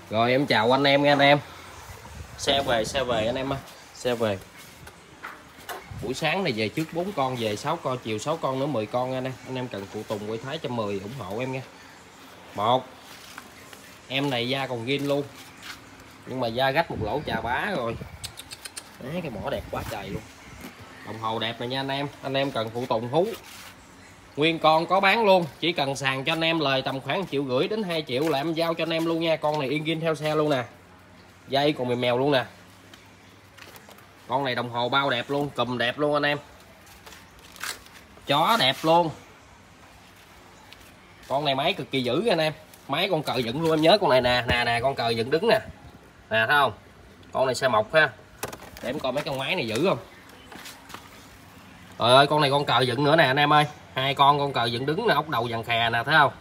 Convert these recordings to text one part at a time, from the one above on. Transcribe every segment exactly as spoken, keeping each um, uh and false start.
Rồi em chào anh em nha anh em. Xe về xe về anh em ơi. Xe về. Buổi sáng này về trước bốn con, về sáu con, chiều sáu con nữa mười con nha anh em. Anh em cần phụ tùng quay Thái một trăm mười ủng hộ em nha. Một. Em này da còn ghim luôn. Nhưng mà da gách một lỗ chà bá rồi. Đấy, cái mỏ đẹp quá trời luôn. Đồng hồ đẹp này nha anh em. Anh em cần phụ tùng hú. Nguyên con có bán luôn, chỉ cần sàn cho anh em lời tầm khoảng triệu rưỡi đến hai triệu là em giao cho anh em luôn nha. Con này yên ghim theo xe luôn nè. Dây còn mèo mèo luôn nè. Con này đồng hồ bao đẹp luôn, cùm đẹp luôn anh em. Chó đẹp luôn. Con này máy cực kỳ dữ anh em. Máy con cờ dựng luôn, em nhớ con này nè, nè nè con cờ dựng đứng nè. Nè thấy không? Con này xe mộc ha. Để em coi mấy con máy này dữ không. Trời ơi, con này con cờ dựng nữa nè anh em ơi. Hai con con cờ dựng đứng nè, ốc đầu vàng khè nè, thấy không?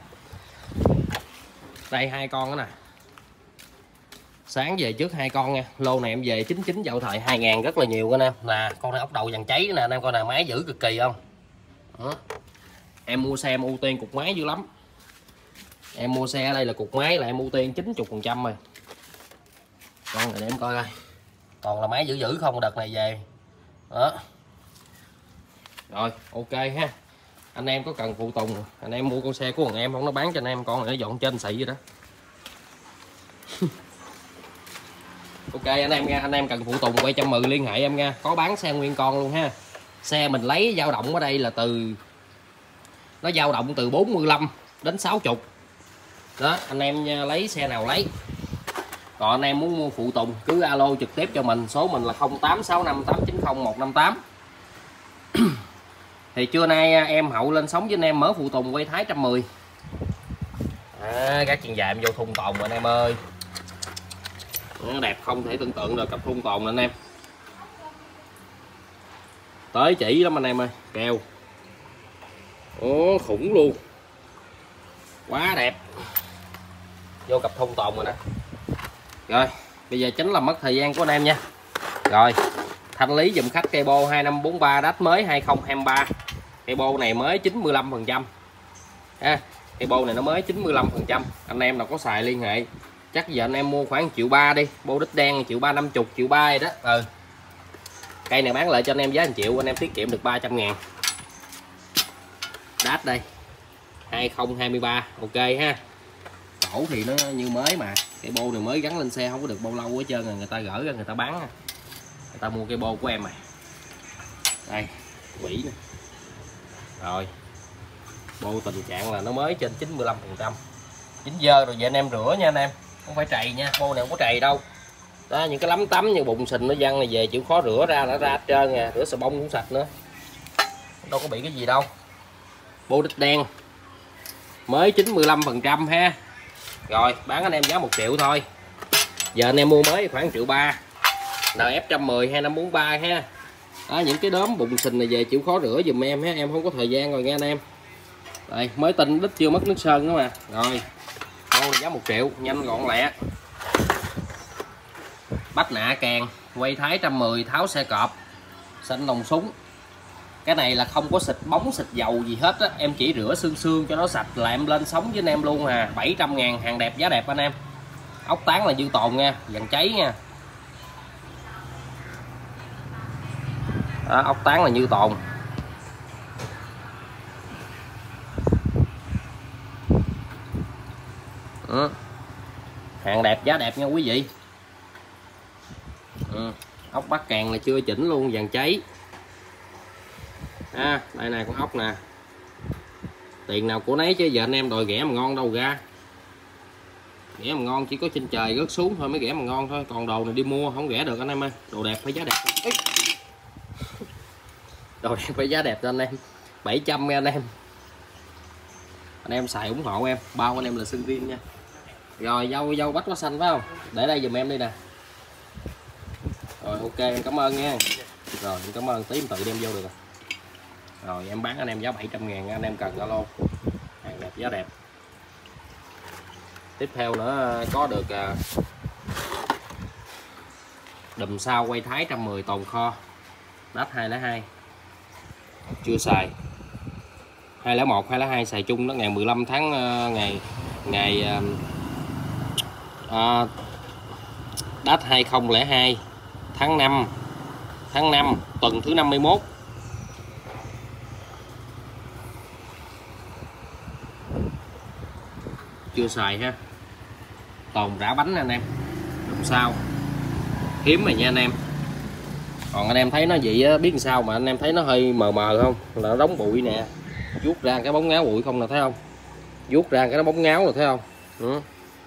Đây hai con đó nè. Sáng về trước hai con nha. Lô này em về chín chín dạo thời hai ngàn rất là nhiều anh em. Nè, con này ốc đầu vàng cháy nè anh em, coi nè, máy dữ cực kỳ không? Đó. Em mua xe em ưu tiên cục máy dữ lắm. Em mua xe ở đây là cục máy là em ưu tiên chín mươi phần trăm rồi. Con này để em coi coi. Còn là máy dữ dữ không, đợt này về. Đó. Rồi, ok ha. Anh em có cần phụ tùng, anh em mua con xe của thằng em không, nó bán cho anh em, con này nó dọn trên xị vậy đó. Ok anh em nha, anh em cần phụ tùng quay trăm mười liên hệ em nha, có bán xe nguyên con luôn ha. Xe mình lấy dao động ở đây là từ nó dao động từ bốn mươi lăm đến sáu mươi. Đó, anh em lấy xe nào lấy. Còn anh em muốn mua phụ tùng cứ alo trực tiếp cho mình, số mình là không tám sáu năm tám chín không một năm tám. Thì trưa nay em Hậu lên sóng với anh em mở phụ tùng quay Thái một trăm mười. À, các chân dài em vô thun tồn rồi anh em ơi. Nó đẹp không thể tưởng tượng được, cặp thun tồn anh em. Tới chỉ lắm anh em ơi, keo. Ồ, khủng luôn. Quá đẹp. Vô cặp thun tồn rồi nè. Rồi, bây giờ chính là mất thời gian của anh em nha. Rồi, thanh lý dùm khách cây bô hai năm bốn ba đát mới hai không hai ba. Cây bô này mới chín mươi lăm phần trăm. Ha, cây bô này nó mới chín mươi lăm phần trăm. Anh em nào có xài liên hệ. Chắc giờ anh em mua khoảng triệu ba đi, bô đít đen triệu ba năm mươi, triệu ba rồi đó. Ừ. Cây này bán lại cho anh em giá một triệu, anh em tiết kiệm được ba trăm ngàn. Đát đây. hai không hai ba, ok ha. Cổ thì nó như mới mà. Cái bô này mới gắn lên xe không có được bao lâu hết trơn rồi, người ta gửi ra người ta bán. Người ta mua cái bô của em này. Đây, quỷ nè. Rồi. Bô tình trạng là nó mới trên chín mươi lăm phần trăm. Chín dơ rồi, vậy anh em rửa nha anh em. Không phải trầy nha, bô này không có trầy đâu. Đó, những cái lấm tấm như bụng sình nó văng này về chịu khó rửa ra đã ra hết trơn nè, rửa xà bông cũng sạch nữa. Đâu có bị cái gì đâu. Bô đít đen. Mới chín mươi lăm phần trăm ha. Rồi, bán anh em giá một triệu thôi. Giờ anh em mua mới khoảng triệu ba. en ép một trăm mười hai năm bốn ba ha. Đó, những cái đốm bụng sình này về chịu khó rửa giùm em ha, em không có thời gian rồi nha anh em. Đây, mới tinh đít chưa mất nước sơn nữa mà. Rồi. Con này giá một triệu, nhanh gọn lẹ. Bách nạ càng, quay Thái một trăm mười, tháo xe cọp, xanh nòng súng. Cái này là không có xịt bóng xịt dầu gì hết á, em chỉ rửa xương xương cho nó sạch là em lên sóng với anh em luôn à. Bảy trăm ngàn, hàng đẹp giá đẹp anh em. Ốc tán là dư tồn nha, dàn cháy nha. Đó, ốc tán là như tồn. Ừ. Hàng đẹp giá đẹp nha quý vị. Ừ. Ốc bắt càng là chưa chỉnh luôn, vàng cháy. À, đây này con ốc nè. Tiền nào của nấy chứ giờ anh em đòi ghẻ mà ngon đâu ra. Ghẻ mà ngon chỉ có trên trời rớt xuống thôi mới ghẻ mà ngon thôi, còn đồ này đi mua không ghẻ được anh em ơi. Đồ đẹp phải giá đẹp. Đồ đẹp phải giá đẹp cho anh em. bảy trăm nha anh em. Anh em xài ủng hộ em, bao anh em là sinh viên nha. Rồi dâu dâu bách quá xanh phải không? Để đây giùm em đi nè. Rồi ok em cảm ơn nha. Rồi em cảm ơn, tí em tự đem vô được rồi. Rồi em bán anh em giá bảy trăm ngàn, anh em cần alo. Hàng đẹp giá đẹp. Tiếp theo nữa có được đùm sau quay Thái một trăm mười tồn kho. Đát hai không hai. Chưa xài. hai không một, hai không hai xài chung đó, ngày mười lăm tháng uh, ngày ngày uh, à, Đát hai không không hai tháng năm tháng năm tuần thứ năm mươi mốt. Chưa xài ha. Tồn rã bánh anh em, đùm sao hiếm rồi nha anh em. Còn anh em thấy nó vậy á, biết làm sao mà anh em thấy nó hơi mờ mờ không, là nó đóng bụi nè, vuốt ra cái bóng ngáo bụi không nè, thấy không, vuốt ra cái nó bóng ngáo rồi thấy không. Ừ.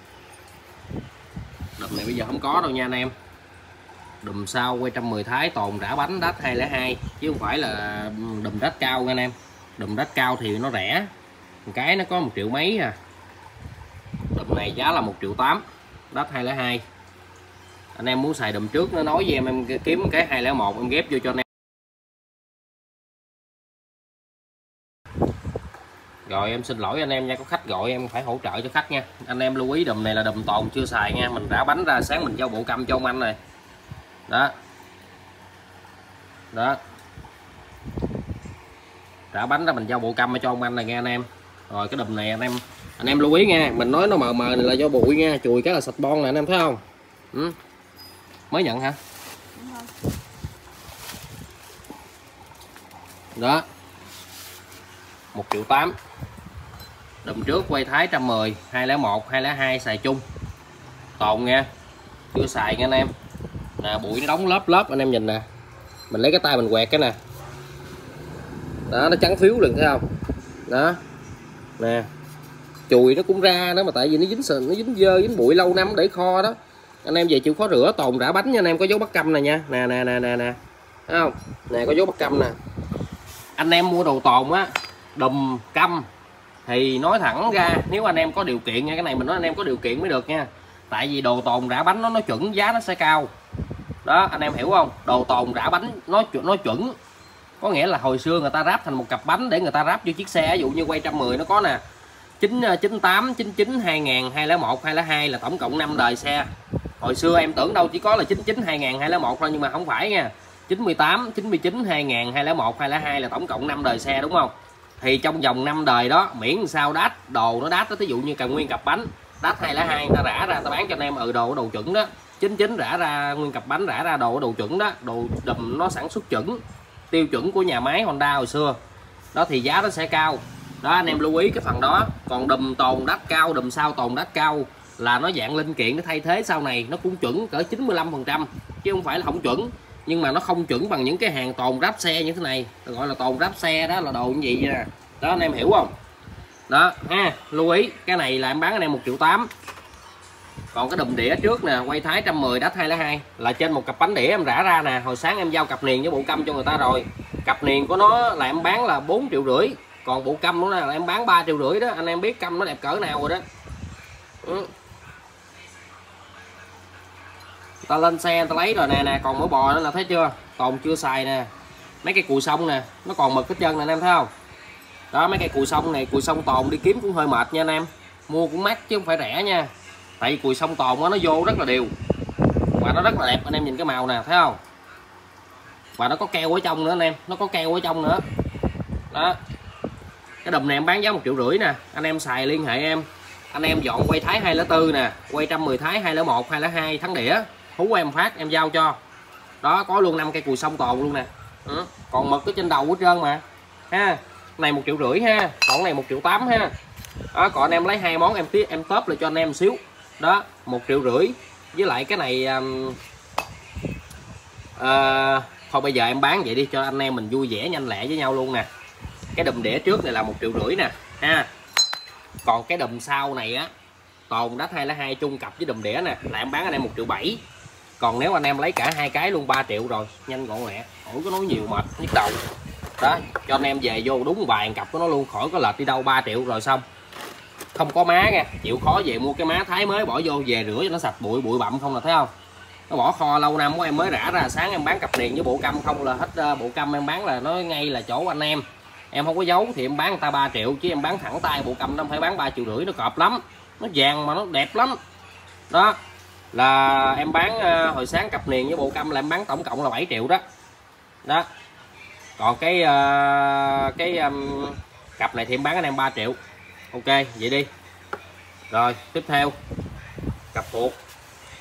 Đùm này bây giờ không có đâu nha anh em. Đùm sao quay một trăm mười thái tồn rã bánh Đát hai không hai chứ không phải là đùm Đát cao nha anh em. Đùm Đát cao thì nó rẻ, một cái nó có một triệu mấy à. Đùm này giá là một triệu tám, Đát hai không hai. Anh em muốn xài đùm trước nó nói với em, em kiếm cái hai không một em ghép vô cho anh em. Rồi em xin lỗi anh em nha, có khách gọi em phải hỗ trợ cho khách nha. Anh em lưu ý đùm này là đùm tồn chưa xài nha. Mình rã bánh ra sáng mình giao bộ căm cho ông anh này. Đó. Đó. Rã bánh ra mình giao bộ căm cho ông anh này nghe anh em. Rồi cái đùm này anh em anh em lưu ý nha, mình nói nó mờ mờ này là do bụi nha, chùi cái là sạch bon nè anh em thấy không. Ừ. Mới nhận hả? Đó. một triệu tám. Đùm trước quay thái một trăm mười, hai không một, hai không hai xài chung. Tồn nha. Chưa xài nha anh em. Nè bụi nó đóng lớp lớp anh em nhìn nè. Mình lấy cái tay mình quẹt cái nè. Đó nó trắng phiếu liền thấy không? Đó. Nè. Chùi nó cũng ra đó mà tại vì nó dính sình, nó dính dơ, dính bụi lâu năm để kho đó. Anh em về chịu khó rửa. Tồn rã bánh nha anh em, có dấu bắt căm này nha. Nè nè nè nè nè. Thấy không? Nè có dấu bắt căm nè. Anh em mua đồ tồn á, đùm căm thì nói thẳng ra nếu anh em có điều kiện nha, cái này mình nói anh em có điều kiện mới được nha. Tại vì đồ tồn rã bánh nó nó chuẩn, giá nó sẽ cao. Đó anh em hiểu không? Đồ tồn rã bánh nó nó chuẩn. Có nghĩa là hồi xưa người ta ráp thành một cặp bánh để người ta ráp vô chiếc xe, ví dụ như quay một trăm mười nó có nè, chín chín tám, chín chín, hai nghìn, hai không một, hai không hai là tổng cộng năm đời xe. Hồi xưa em tưởng đâu chỉ có là chín chín, hai nghìn, hai không một thôi nhưng mà không phải nha. chín mươi tám, chín mươi chín, hai nghìn, hai không một, hai không hai là tổng cộng năm đời xe đúng không? Thì trong vòng năm đời đó miễn sao đát đồ nó đát đó, ví dụ như cần nguyên cặp bánh Đát hai không hai người ta rã ra ta bán cho anh em ừ đồ đồ chuẩn đó. chín chín rã ra nguyên cặp bánh, rã ra đồ đồ chuẩn đó, đồ đùm nó sản xuất chuẩn, tiêu chuẩn của nhà máy Honda hồi xưa. Đó thì giá nó sẽ cao. Đó anh em lưu ý cái phần đó. Còn đùm tồn đát cao, đùm sau tồn đát cao là nó dạng linh kiện nó thay thế sau này nó cũng chuẩn cỡ chín mươi lăm phần trăm chứ không phải là không chuẩn. Nhưng mà nó không chuẩn bằng những cái hàng tồn ráp xe như thế này, gọi là tồn ráp xe đó là đồ như vậy nè. Đó anh em hiểu không? Đó ha, lưu ý cái này là em bán anh em một triệu tám. Còn cái đùm đĩa trước nè, quay thái một trăm mười Đát hai không hai là trên một cặp bánh đĩa em rã ra nè. Hồi sáng em giao cặp niền với bộ căm cho người ta rồi. Cặp niền của nó là em bán là bốn triệu rưỡi. Còn bộ căm nó là em bán ba triệu rưỡi đó. Anh em biết căm nó đẹp cỡ nào rồi đó. Ừ. Ta lên xe ta lấy rồi nè nè, còn mỡ bò nữa là thấy chưa? Còn chưa xài nè. Mấy cây cùi sông nè, nó còn mực hết trơn nè anh em thấy không? Đó mấy cây cùi sông này, cùi sông tồn đi kiếm cũng hơi mệt nha anh em. Mua cũng mắc chứ không phải rẻ nha. Tại vì cùi sông tồn nó vô rất là đều. Và nó rất là đẹp, anh em nhìn cái màu nè, thấy không? Và nó có keo ở trong nữa anh em, nó có keo ở trong nữa. Đó. Cái đùm này em bán giá một triệu rưỡi nè, anh em xài liên hệ em. Anh em dọn quay thái hai không bốn nè, quay một trăm mười thái hai không một, hai không hai thắng đĩa, hú em phát em giao cho. Đó có luôn năm cây cùi sông tồn luôn nè. Ừ. Còn mực ở trên đầu hết trơn mà. Ha. Này một triệu rưỡi ha, còn này một triệu tám ha. Đó, còn anh em lấy hai món em tiếp em tớp lại cho anh em một xíu. Đó, một triệu rưỡi. Với lại cái này um, uh, thôi bây giờ em bán vậy đi cho anh em mình vui vẻ nhanh lẹ với nhau luôn nè. Cái đùm đĩa trước này là một triệu rưỡi nè ha. Còn cái đùm sau này á, tồn Đát hai không hai chung cặp với đùm đĩa nè là em bán anh em một triệu bảy. Còn nếu anh em lấy cả hai cái luôn ba triệu rồi, nhanh gọn lẹ, khỏi có nói nhiều mệt nhức đầu. Đó, cho anh em về vô đúng vài cặp của nó luôn, khỏi có lệch đi đâu, ba triệu rồi xong. Không có má nha, chịu khó về mua cái má thái mới bỏ vô về rửa cho nó sạch bụi bụi bặm không là thấy không? Nó bỏ kho lâu năm của em mới rã ra, sáng em bán cặp niền với bộ căm không là hết. Bộ căm em bán là nó ngay là chỗ anh em. Em không có giấu thì em bán người ta ba triệu chứ em bán thẳng tay bộ căm nó phải bán ba triệu rưỡi, nó cọp lắm. Nó vàng mà nó đẹp lắm. Đó. Là em bán uh, hồi sáng cặp niền với bộ căm là em bán tổng cộng là bảy triệu đó. Đó. Còn cái uh, cái um, cặp này thì em bán anh em ba triệu. Ok, vậy đi. Rồi, tiếp theo cặp phuộc.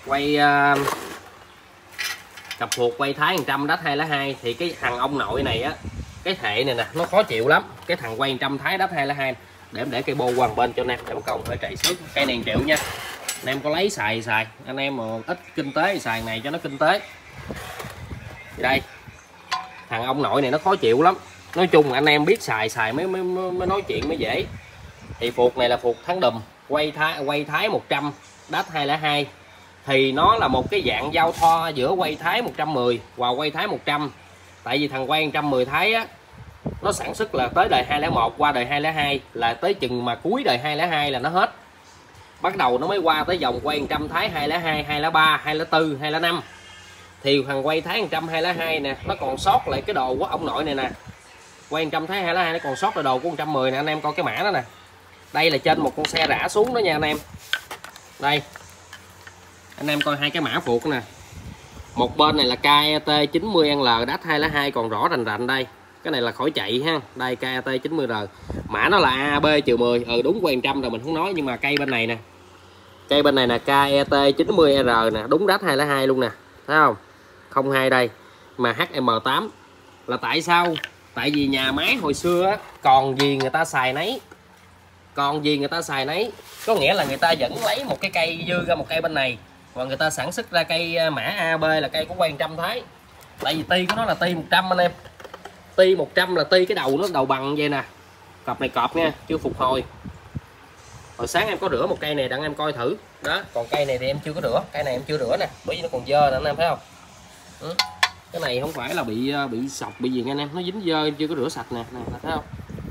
quay uh, cặp phuộc quay thái một trăm đắt hai lá hai. Thì cái thằng ông nội này á, cái thệ này nè nó khó chịu lắm. Cái thằng quay một trăm thái đắt hai lá hai. Để em để cây bô qua bên cho anh em để công phải chạy xước. Cây này một triệu nha. Anh em có lấy xài xài, anh em mà ít kinh tế thì xài này cho nó kinh tế. Đây, thằng ông nội này nó khó chịu lắm. Nói chung anh em biết xài xài mới mới, mới nói chuyện mới dễ. Thì phuộc này là phuộc tháng đùm, quay thái quay thái một trăm đắt hai lá hai. Thì nó là một cái dạng giao thoa giữa quay thái một trăm mười và quay thái một trăm. Tại vì thằng quay một trăm mười thái á, nó sản xuất là tới đời hai không một qua đời hai không hai, là tới chừng mà cuối đời hai không hai là nó hết. Bắt đầu nó mới qua tới dòng quay một trăm thái hai không hai, hai không ba, hai không bốn, hai không năm. Thì thằng quay thái một trăm hai không hai nè, nó còn sót lại cái đồ của ông nội này nè. Quay một trăm thái hai không hai nó còn sót lại đồ của một trăm mười nè, anh em coi cái mã đó nè. Đây là trên một con xe rã xuống đó nha anh em. Đây. Anh em coi hai cái mã phuộc nè. Một bên này là K E T chín mươi L đắt hai không hai còn rõ rành rành đây. Cái này là khỏi chạy ha. Đây K E T chín mươi R. Mã nó là A B mười. Ừ đúng quay một trăm rồi mình không nói, nhưng mà cây bên này nè. Cây bên này là K E T chín mươi R nè, đúng đắt hai không hai luôn nè. Thấy không? không hai đây. Mà H M tám là tại sao? Tại vì nhà máy hồi xưa á, còn gì người ta xài nấy. Còn gì người ta xài nấy. Có nghĩa là người ta vẫn lấy một cái cây dư ra một cây bên này, và người ta sản xuất ra cây mã A B là cây của quay một trăm thái. Tại vì ti của nó là ti một trăm anh em. Ti một trăm là ti cái đầu nó đầu bằng vậy nè. Cọp này cọp nha, chưa phục hồi. Hồi sáng em có rửa một cây này đặng em coi thử. Đó, còn cây này thì em chưa có rửa, cây này em chưa rửa nè, bởi vì nó còn dơ nè anh em thấy không? Ừ. Cái này không phải là bị bị sọc bị gì nha anh em, nó dính dơ em chưa có rửa sạch nè, nè thấy không?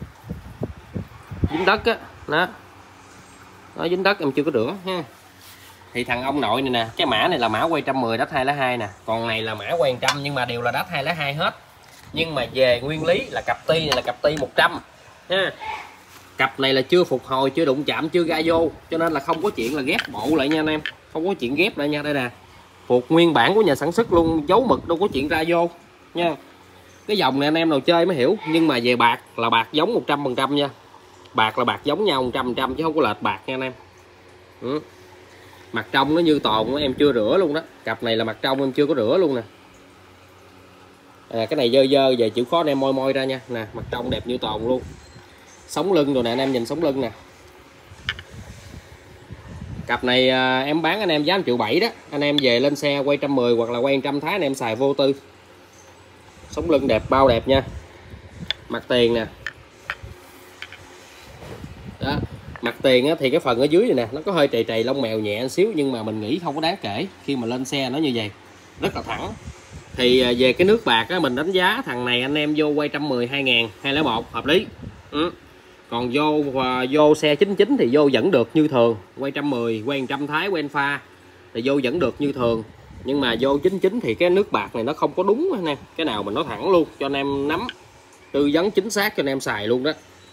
Dính đất á, đó. Nó dính đất em chưa có rửa ha. Thì thằng ông nội này nè, cái mã này là mã quay một trăm mười đắt hai lá hai nè, còn này là mã quay một trăm nhưng mà đều là đắt hai lá hai hết. Nhưng mà về nguyên lý là cặp ti này là cặp ti một trăm ha. Cặp này là chưa phục hồi, chưa đụng chạm, chưa ra vô, cho nên là không có chuyện là ghép bộ lại nha anh em, không có chuyện ghép lại nha. Đây nè, phuộc nguyên bản của nhà sản xuất luôn, dấu mực đâu có chuyện ra vô nha. Cái dòng này anh em nào chơi mới hiểu, nhưng mà về bạc là bạc giống một trăm phần trăm nha. Bạc là bạc giống nhau một trăm phần trăm chứ không có lệch bạc nha anh em. Ừ. Mặt trong nó như toàn, em chưa rửa luôn đó. Cặp này là mặt trong em chưa có rửa luôn nè. À, cái này dơ dơ về chịu khó anh em moi moi ra nha. Nè, mặt trong đẹp như toàn luôn. Sống lưng rồi nè, anh em nhìn sống lưng nè. Cặp này à, em bán anh em giá một triệu bảy đó. Anh em về lên xe quay một trăm mười hoặc là quay một trăm thái anh em xài vô tư. Sống lưng đẹp, bao đẹp nha. Mặt tiền nè. Đó. Mặt tiền á, thì cái phần ở dưới này nè nó có hơi trầy trầy lông mèo nhẹ một xíu, nhưng mà mình nghĩ không có đáng kể khi mà lên xe nó như vậy, rất là thẳng. Thì về cái nước bạc á, mình đánh giá thằng này anh em vô quay một trăm mười hai ngàn, hai không một hợp lý. Ừ. Còn vô và vô xe chín chín thì vô vẫn được như thường, quay một trăm mười, quay một trăm thái, quay pha thì vô vẫn được như thường. Nhưng mà vô chín chín thì cái nước bạc này nó không có đúng anh em. Cái nào mình nói thẳng luôn cho anh em nắm, tư vấn chính xác cho anh em xài luôn đó.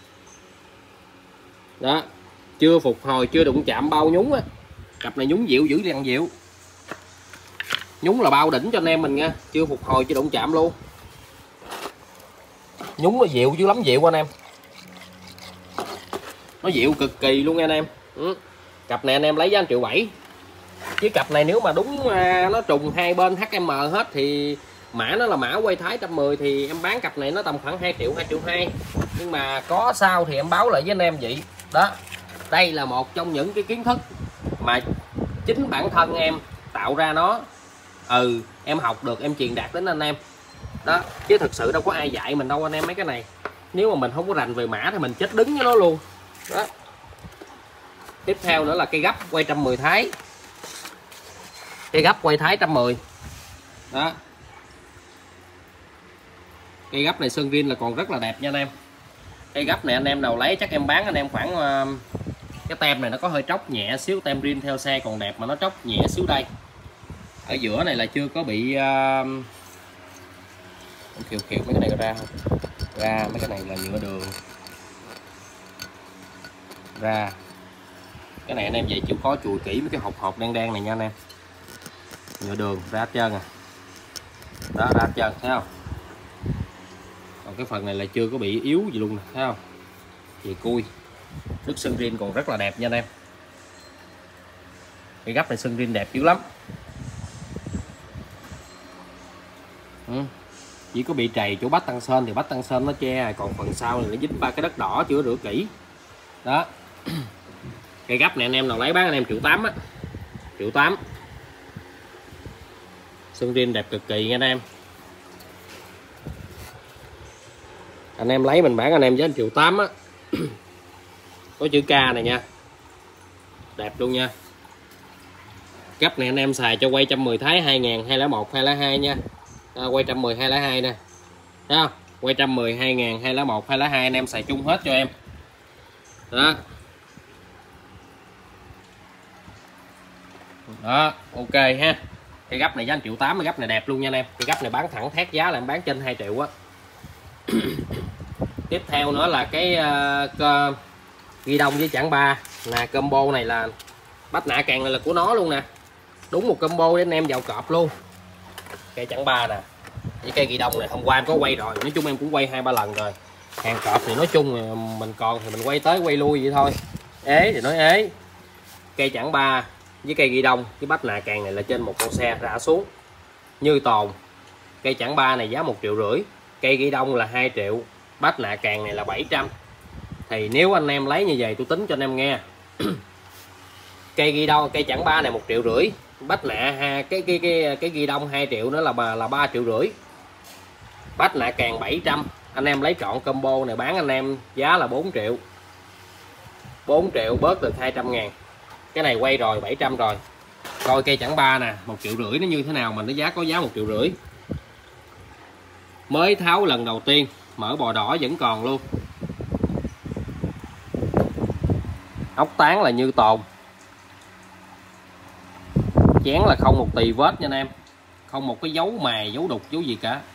Đó, chưa phục hồi, chưa đụng chạm bao nhúng á. Cặp này nhúng dịu dữ dằn dịu. Nhúng là bao đỉnh cho anh em mình nha, chưa phục hồi chưa đụng chạm luôn. Nhúng nó dịu dữ lắm, dịu anh em. Nó dịu cực kỳ luôn nha anh em. Ừ. Cặp này anh em lấy giá một triệu bảy. Chứ cặp này nếu mà đúng nó trùng hai bên H M hết thì mã nó là mã quay thái một trăm mười thì em bán cặp này nó tầm khoảng hai triệu, hai triệu hai. Nhưng mà có sao thì em báo lại với anh em vậy. Đó. Đây là một trong những cái kiến thức mà chính bản thân em tạo ra nó. Ừ, em học được em truyền đạt đến anh em. Đó, chứ thực sự đâu có ai dạy mình đâu anh em mấy cái này. Nếu mà mình không có rành về mã thì mình chết đứng với nó luôn. Đó. Tiếp theo nữa là cây gấp quay một trăm mười thái. Cây gấp quay thái một trăm mười. Đó. Cây gấp này sơn rin là còn rất là đẹp nha anh em. Cây gấp này anh em nào lấy chắc em bán anh em khoảng uh, cái tem này nó có hơi tróc nhẹ xíu, tem rin theo xe còn đẹp mà nó tróc nhẹ xíu đây. Ở giữa này là chưa có bị uh, kiều kiều mấy cái này ra không? Ra mấy cái này là nhựa đường. Ra. Cái này anh em về chịu khó chùi kỹ mấy cái hộp hộp đen đen này nha anh em. Nhựa đường ra hết trơn à. Đó, ra hết trơn thấy không? Còn cái phần này là chưa có bị yếu gì luôn nè, thấy không? Thì cui. Nước sơn rin còn rất là đẹp nha anh em. Cây gấp này sưng rin đẹp dữ lắm. Ừ. Chỉ có bị trầy chỗ bách tăng sơn thì bách tăng sơn nó che, còn phần sau thì nó dính ba cái đất đỏ chưa rửa kỹ đó. Cây gấp này anh em nào lấy bán anh em triệu tám á, triệu tám. Sưng rin đẹp cực kỳ nha anh em. Anh em lấy mình bán anh em giá triệu tám á. Có chữ K này nha, đẹp luôn nha. Gấp này anh em xài cho quay một trăm mười Thái hai ngàn hai không một hai không hai nha. À, quay một trăm mười hai không hai nè, thấy không? Quay một trăm mười hai ngàn hai không một hai không hai anh em xài chung hết cho em đó. Đó, ok ha. Cái gấp này giá một triệu tám, cái gấp này đẹp luôn nha anh em. Cái gấp này bán thẳng thét giá là em bán trên hai triệu á. Tiếp theo nữa là cái uh, ghi đông với chảng ba là combo này, là bách nạ càng này là của nó luôn nè, đúng một combo để anh em vào cọp luôn. Cây chảng ba nè với cây ghi đông này hôm qua em có quay rồi, nói chung em cũng quay hai ba lần rồi. Hàng cọp thì nói chung mình còn thì mình quay tới quay lui vậy thôi, ế thì nói ế. Cây chảng ba với cây ghi đông với bách nạ càng này là trên một con xe rã xuống như tồn. Cây chảng ba này giá một triệu rưỡi, cây ghi đông là hai triệu, bách nạ càng này là bảy trăm. Thì nếu anh em lấy như vậy tôi tính cho anh em nghe. Cây ghi đông, cây chảng ba này một triệu rưỡi, bách nạ ha, cái cái cái cái ghi đông hai triệu nữa là là ba triệu rưỡi, bách nạ càng bảy trăm. Anh em lấy trọn combo này bán anh em giá là bốn triệu, bốn triệu bớt được hai trăm ngàn. Cái này quay rồi bảy trăm rồi. Coi cây chảng ba nè một triệu rưỡi nó như thế nào mà nó giá có giá một triệu rưỡi. Mới tháo lần đầu tiên, mỡ bò đỏ vẫn còn luôn. Ốc tán là như tồn. Chén là không một tì vết nha anh em, không một cái dấu mài dấu đục dấu gì cả.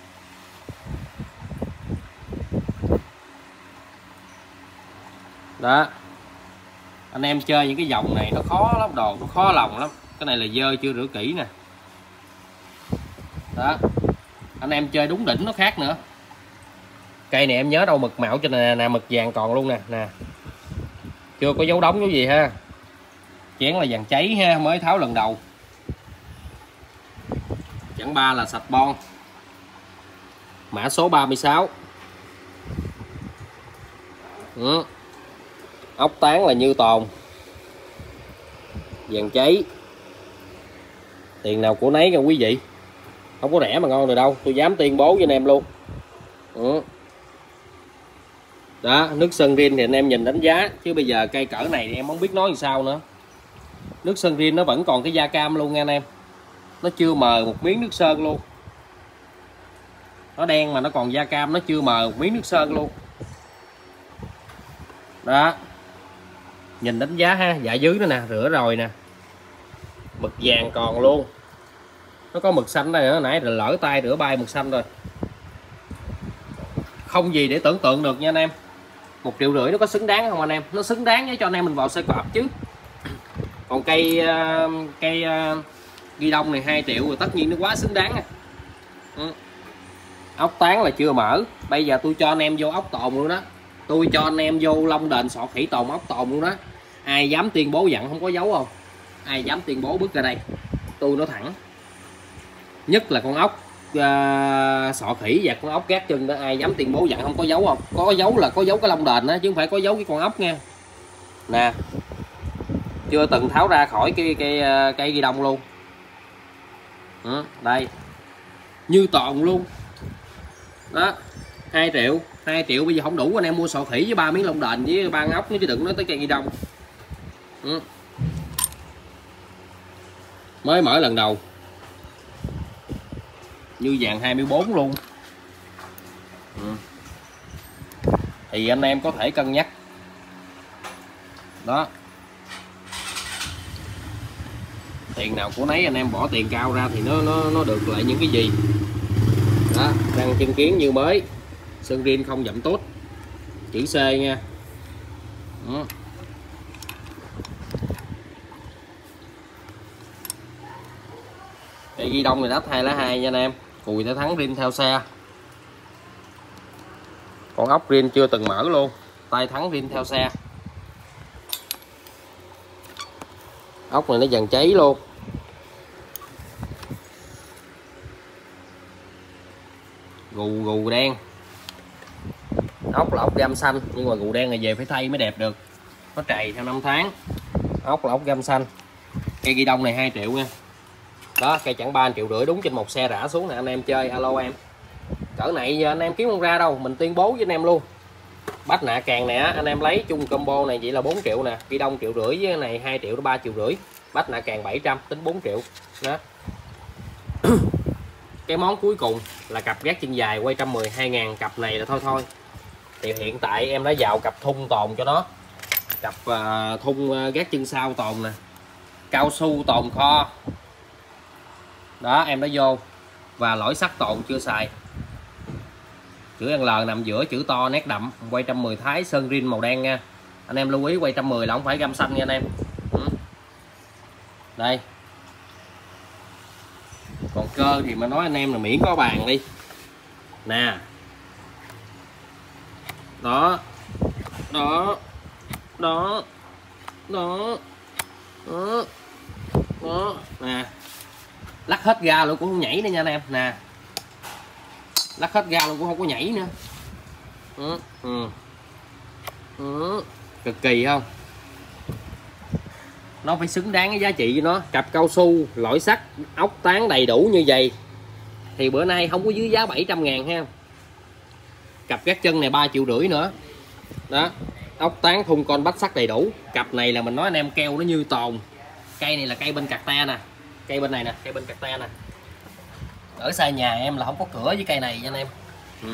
Đó, anh em chơi những cái dòng này nó khó lắm, đồ nó khó lòng lắm. Cái này là dơ chưa rửa kỹ nè. Đó, anh em chơi đúng đỉnh nó khác nữa. Cây này em nhớ đâu mực mạo trên này nè, mực vàng còn luôn nè, nè chưa có dấu đóng dấu gì ha. Chén là vàng cháy ha, mới tháo lần đầu. Chảng ba là sạch bon, mã số ba mươi sáu. Ừ. Ốc tán là như tồn, vàng cháy, tiền nào của nấy nha quý vị, không có rẻ mà ngon được đâu, tôi dám tuyên bố với anh em luôn. Ừ. Đó, nước sơn rin thì anh em nhìn đánh giá, chứ bây giờ cây cỡ này thì em không biết nói làm sao nữa. Nước sơn rin nó vẫn còn cái da cam luôn nha anh em, nó chưa mờ một miếng nước sơn luôn. Nó đen mà nó còn da cam, nó chưa mờ một miếng nước sơn luôn. Đó, nhìn đánh giá ha. Dạ dưới nữa nè, rửa rồi nè, mực vàng còn luôn. Nó có mực xanh đây nữa, nãy rồi lỡ tay rửa bay mực xanh rồi. Không gì để tưởng tượng được nha anh em. Một triệu rưỡi nó có xứng đáng không anh em? Nó xứng đáng với cho anh em mình vào sơ cọp chứ. Còn cây cây ghi đông này hai triệu rồi, tất nhiên nó quá xứng đáng à. Ừ. Ốc tán là chưa mở. Bây giờ tôi cho anh em vô ốc tồn luôn đó. Tôi cho anh em vô lông đền sọ khỉ tồn ốc tồn luôn đó. Ai dám tuyên bố dặn không có dấu không? Ai dám tuyên bố bước ra đây, tôi nói thẳng. Nhất là con ốc uh, sọ khỉ và con ốc gác chân đó, ai dám tuyên bố dặn không có dấu không? Có dấu là có dấu cái lông đền đó, chứ không phải có dấu cái con ốc nha. Nè, chưa từng tháo ra khỏi cái cây cây ghi đông luôn. Ừ, đây như toàn luôn đó. Hai triệu, hai triệu bây giờ không đủ anh em mua sọ khỉ với ba miếng lông đền với ba ốc nữa, chứ đừng nói tới cây ghi đông. Ừ. Mới mở lần đầu, như vàng hai mươi bốn luôn. Ừ. Thì anh em có thể cân nhắc đó. Tiền nào của nấy, anh em bỏ tiền cao ra thì nó nó nó được lại những cái gì đó. Răng chân kiến như mới, sơn rin không dặm tốt, chữ C nha. Đó. Cây ghi đông này đắp hai lá hai nha anh em, cùi theo thắng rin theo xe. Con ốc rin chưa từng mở luôn, tay thắng rin theo xe. Ốc này nó dần cháy luôn. Gù gù đen. Ốc là ốc gam xanh nhưng mà gù đen này về phải thay mới đẹp được, có trầy theo năm tháng. Ốc là ốc gam xanh. Cây ghi đông này hai triệu nha. Đó, cây chẳng ba triệu rưỡi đúng trên một xe rã xuống nè anh em chơi. Alo em, cỡ này giờ anh em kiếm không ra đâu, mình tuyên bố với anh em luôn. Bát nạ càng nè anh em lấy chung combo này chỉ là bốn triệu nè, ghi đông triệu rưỡi với cái này hai triệu đến ba triệu rưỡi, bát nạ càng bảy trăm tính bốn triệu đó. Cái món cuối cùng là cặp gác chân dài quay một trăm mười hai ngàn, cặp này là thôi thôi. Thì hiện tại em đã vào cặp thun tồn cho nó. Cặp uh, thun uh, gác chân sau tồn nè, cao su tồn kho. Đó em đã vô. Và lõi sắt tồn chưa xài. Chữ L nằm giữa, chữ to nét đậm, quay một trăm mười Thái sơn rin màu đen nha. Anh em lưu ý quay một trăm mười là không phải gam xanh nha anh em. Ừ. Đây. Còn cơ thì mà nói anh em là miễn có bàn đi. Nè. Đó. Đó. Đó. Đó. Đó. Đó. Nè. Lắc hết ga luôn cũng không nhảy nữa nha anh em. Nè. Lắc hết ga luôn cũng không có nhảy nữa. Ừ. Ừ. Ừ. Cực kỳ không? Nó phải xứng đáng cái giá trị của nó. Cặp cao su, lõi sắt, ốc tán đầy đủ như vậy thì bữa nay không có dưới giá bảy trăm ngàn ha. Cặp gác chân này ba triệu rưỡi nữa. Đó. Ốc tán thun con bách sắt đầy đủ. Cặp này là mình nói anh em keo nó như tồn. Cây này là cây bên cạc te nè. Cây bên này nè, cây bên cạc te nè. Ở xa nhà em là không có cửa với cây này nha anh em. Ừ.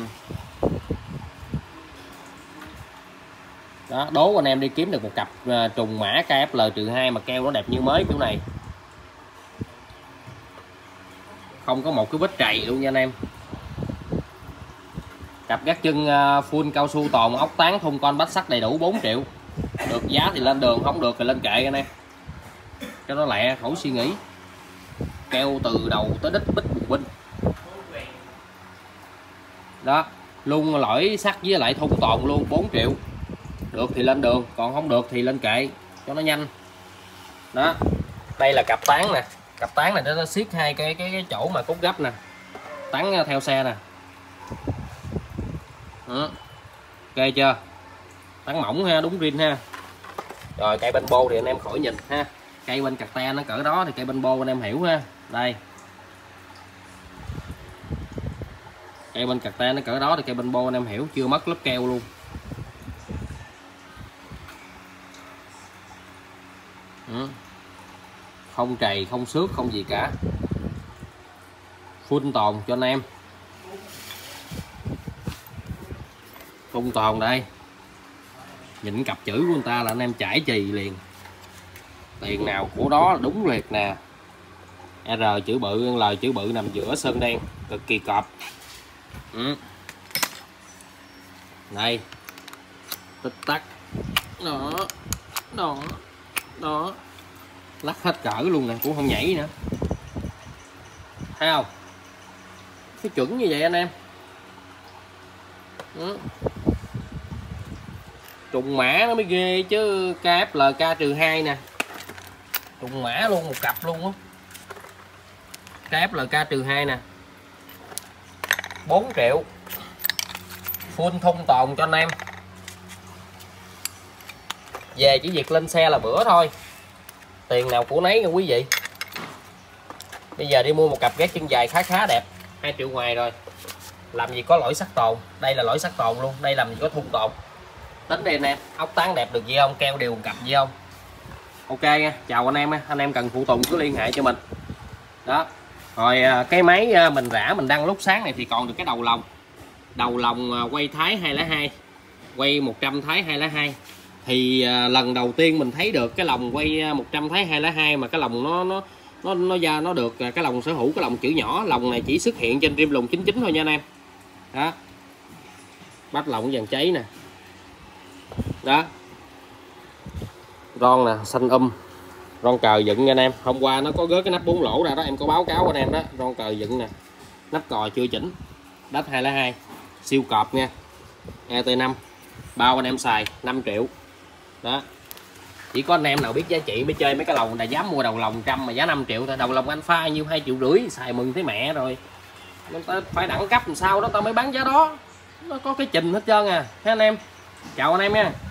Đó, đố anh em đi kiếm được một cặp uh, trùng mã K F L hai mà keo nó đẹp như mới kiểu này. Không có một cái vết trầy luôn nha anh em. Cặp gác chân uh, full cao su tồn, ốc tán thun con bách sắt đầy đủ bốn triệu. Được giá thì lên đường, không được thì lên kệ anh em. Cho nó lẹ, khỏi suy nghĩ. Keo từ đầu tới đít bích bùng binh. Đó, luôn lõi sắt với lại thun tồn luôn bốn triệu. Được thì lên đường, còn không được thì lên kệ cho nó nhanh. Đó. Đây là cặp tán nè. Cặp tán này nó siết hai cái cái cái chỗ mà cốt gấp nè. Tán theo xe nè. Đó. Ok chưa? Tán mỏng ha, đúng rin ha. Rồi cây bên bô thì anh em khỏi nhìn ha. Cây bên cạc te nó cỡ đó thì cây bên bô anh em hiểu ha. Đây. Cây bên cạc te nó cỡ đó thì cây bên bô anh em hiểu, chưa mất lớp keo luôn. Ừ. Không trầy, không xước, không gì cả. Full tồn cho anh em. Full tồn đây. Nhìn cặp chữ của người ta là anh em chải chì liền. Tiền nào của đó đúng liệt nè. R chữ bự, L chữ bự nằm giữa sơn đen, cực kỳ cọp. Ừ. Đây. Tích tắc. Đó. Đó. Đó. Lắc hết cỡ luôn nè, cũng không nhảy nữa. Thấy không? Cái chuẩn như vậy anh em. Ừ. Trùng mã nó mới ghê chứ. K F L K hai nè. Trùng mã luôn, một cặp luôn á. K F L K hai nè. bốn triệu. Full thun tồn cho anh em. Về chỉ việc lên xe là bữa thôi. Tiền nào của nấy nha quý vị. Bây giờ đi mua một cặp gác chân dài khá khá đẹp, hai triệu ngoài rồi. Làm gì có lõi sắt tồn. Đây là lõi sắt tồn luôn. Đây làm gì có thun tồn. Tính đi anh em. Ốc tán đẹp được gì không? Keo đều cặp gì không? Ok nha. Chào anh em. Anh em cần phụ tùng cứ liên hệ cho mình. Đó. Rồi cái máy mình rã mình đăng lúc sáng này thì còn được cái đầu lòng. Đầu lòng quay Thái hai lá hai. Quay một trăm Thái hai lá hai. Thì à, lần đầu tiên mình thấy được cái lồng quay một trăm Thái hai lá hai mà cái lồng nó nó nó nó ra nó được cái lồng sở hữu cái lồng chữ nhỏ. Lồng này chỉ xuất hiện trên rim lùng chín chín thôi nha anh em. Đó. Bắt lồng vàng cháy nè. Đó. Ron nè, xanh um. Ron cờ dựng nha anh em. Hôm qua nó có gớt cái nắp bốn lỗ ra đó, em có báo cáo anh em đó. Ron cờ dựng nè. Nắp cò chưa chỉnh. Đất hai lá hai. Siêu cọp nha. E T năm. Bao anh em xài năm triệu. Đó. Chỉ có anh em nào biết giá trị mới chơi mấy cái lồng này, dám mua đầu lồng trăm mà giá năm triệu thôi. Đầu lồng anh pha nhiêu hai triệu rưỡi, xài mừng thấy mẹ rồi. Nên ta phải đẳng cấp làm sao đó ta mới bán giá đó, nó có cái trình hết trơn à. Thấy anh em, chào anh em nha.